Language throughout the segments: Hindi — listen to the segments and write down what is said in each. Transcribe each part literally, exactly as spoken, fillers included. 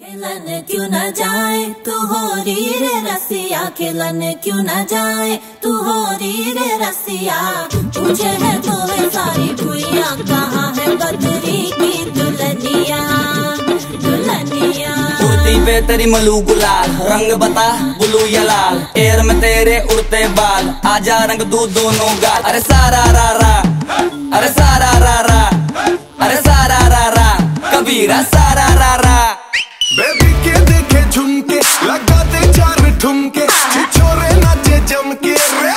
खिलन क्यों न जाए तू हो री रे रसिया, खिलन क्यों न जाए तू हो री रे रसिया। पूछे है तो वे सारी भुइयां कहाँ है बदरी की दुल्हनिया दुल्हनिया। उड़ती पे तेरी मलू गुलाल, रंग बता ब्लू या लाल, एयर में तेरे उड़ते बाल, आजा रंग दू दोनों गाल। अरे सारा रा रा, अरे सारा रा रा, अरे सारा रा रा, कबीरा सारा रा रा। बेबी के देखे झुमके, लगा दे चार ठुमके, छिछोरे नाचे जमके रे।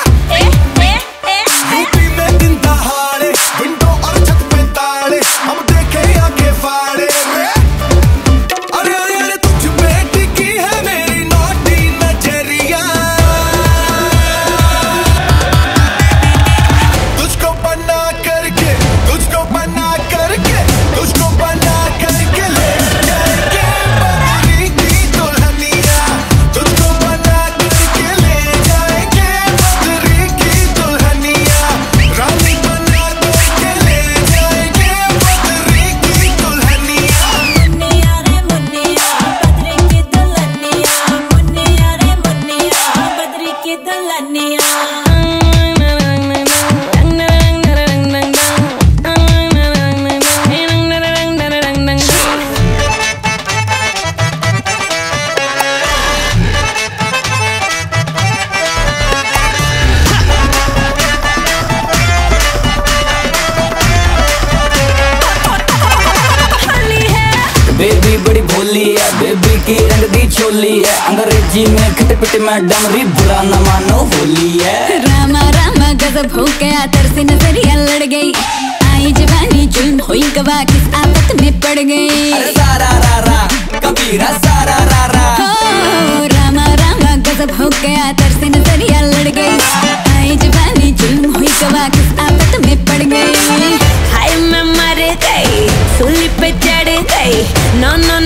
यूपी में दिन दहाड़े, विंडो और छत पे ताड़े, हम देखे आंखें फाड़े रे। अरे अरे अरे तुझ पे टिकी है मेरी नौटी नजरिया, तुझको बना करके, तुझको बना करके, तुझको बना करके ले जाएंगे बदरी की दुल्हनिया, तुझको बना करके ले जाएंगे बदरी की दुल्हनिया, रानी बना करके ले जाएंगे बदरी की दुल्हनिया। मुन्निया रे मुन्निया बदरी की दुल्हनिया, मुन्निया रे मुन्निया बदरी की दुल्हनिया। बेबी बड़ी भोली है, बेबी की रंग दी छोली है, अंग्रेजी में खट पिट में डमरी, बुरा न मानो होली है। रामा रामा गजब हो गया, तरसी नजरिया लड़ गई, आई जवानी जुल्म हुई गवा, किस आफत में पड़ गई। अरे सारा रा रा, कबीरा सारा रा रा। हो रामा रामा गजब हो गया, तरसी नजरिया लड़ गई, आई जवानी जुल्म हुई गवा, किस आफत में पड़ गई। हाय मैं मर गई, सूली पे चढ़ गई, नो नो